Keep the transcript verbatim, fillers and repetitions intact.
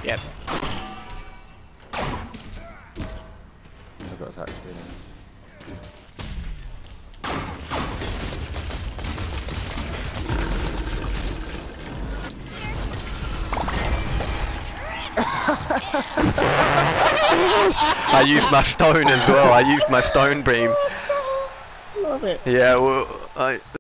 Yep. I've got attack speed. I used my stone as well. I used my stone beam. Love it. Yeah, well, I.